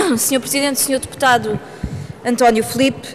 Sr. Presidente, Sr. Deputado António Filipe,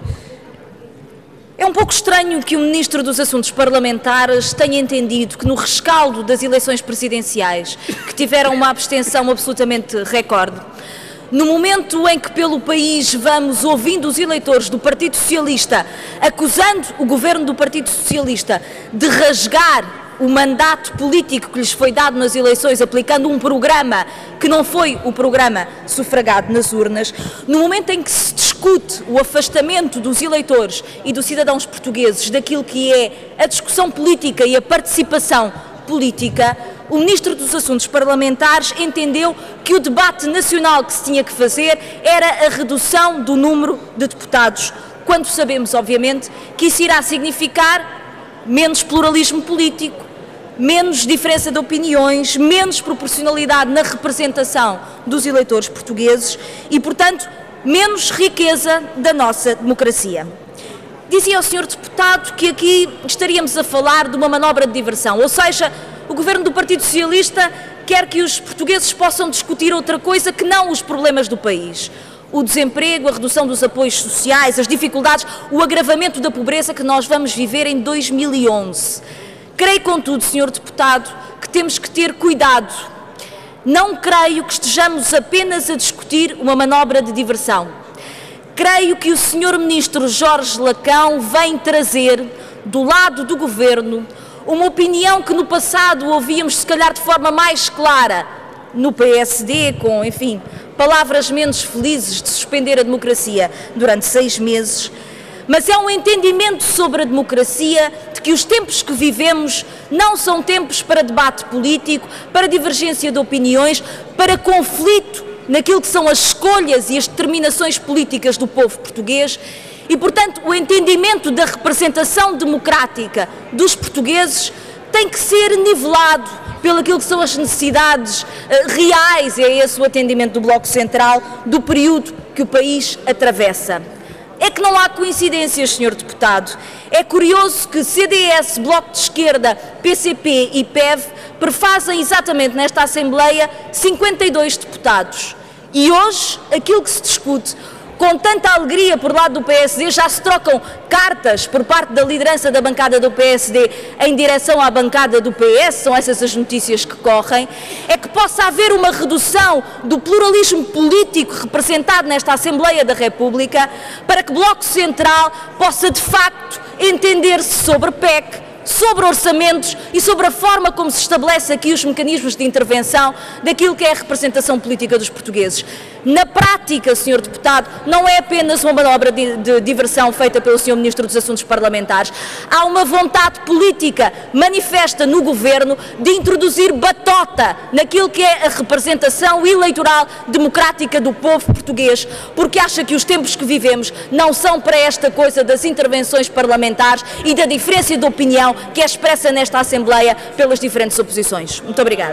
é um pouco estranho que o Ministro dos Assuntos Parlamentares tenha entendido que no rescaldo das eleições presidenciais, que tiveram uma abstenção absolutamente recorde, no momento em que pelo país vamos ouvindo os eleitores do Partido Socialista acusando o Governo do Partido Socialista de rasgar o mandato político que lhes foi dado nas eleições, aplicando um programa que não foi o programa sufragado nas urnas, no momento em que se discute o afastamento dos eleitores e dos cidadãos portugueses daquilo que é a discussão política e a participação política, o Ministro dos Assuntos Parlamentares entendeu que o debate nacional que se tinha que fazer era a redução do número de deputados, quando sabemos, obviamente, que isso irá significar menos pluralismo político, menos diferença de opiniões, menos proporcionalidade na representação dos eleitores portugueses e, portanto, menos riqueza da nossa democracia. Dizia o Sr. Deputado que aqui estaríamos a falar de uma manobra de diversão, ou seja, o Governo do Partido Socialista quer que os portugueses possam discutir outra coisa que não os problemas do país. O desemprego, a redução dos apoios sociais, as dificuldades, o agravamento da pobreza que nós vamos viver em 2011. Creio, contudo, Sr. Deputado, que temos que ter cuidado. Não creio que estejamos apenas a discutir uma manobra de diversão. Creio que o Sr. Ministro Jorge Lacão vem trazer, do lado do Governo, uma opinião que no passado ouvíamos, se calhar, de forma mais clara no PSD, com, enfim, palavras menos felizes de suspender a democracia durante 6 meses, mas é um entendimento sobre a democracia de que os tempos que vivemos não são tempos para debate político, para divergência de opiniões, para conflito naquilo que são as escolhas e as determinações políticas do povo português e, portanto, o entendimento da representação democrática dos portugueses tem que ser nivelado pelo aquilo que são as necessidades reais, é esse o atendimento do Bloco Central, do período que o país atravessa. É que não há coincidências, Sr. Deputado. É curioso que CDS, Bloco de Esquerda, PCP e PEV prefazem exatamente nesta Assembleia 52 deputados. E hoje, aquilo que se discute com tanta alegria por lado do PSD, já se trocam cartas por parte da liderança da bancada do PSD em direção à bancada do PS, são essas as notícias que correm, é que possa haver uma redução do pluralismo político representado nesta Assembleia da República para que o Bloco Central possa de facto entender-se sobre PEC, sobre orçamentos e sobre a forma como se estabelece aqui os mecanismos de intervenção daquilo que é a representação política dos portugueses. Na prática, Sr. Deputado, não é apenas uma manobra de diversão feita pelo Sr. Ministro dos Assuntos Parlamentares. Há uma vontade política manifesta no Governo de introduzir batota naquilo que é a representação eleitoral democrática do povo português, porque acha que os tempos que vivemos não são para esta coisa das intervenções parlamentares e da diferença de opinião que é expressa nesta Assembleia pelas diferentes oposições. Muito obrigada.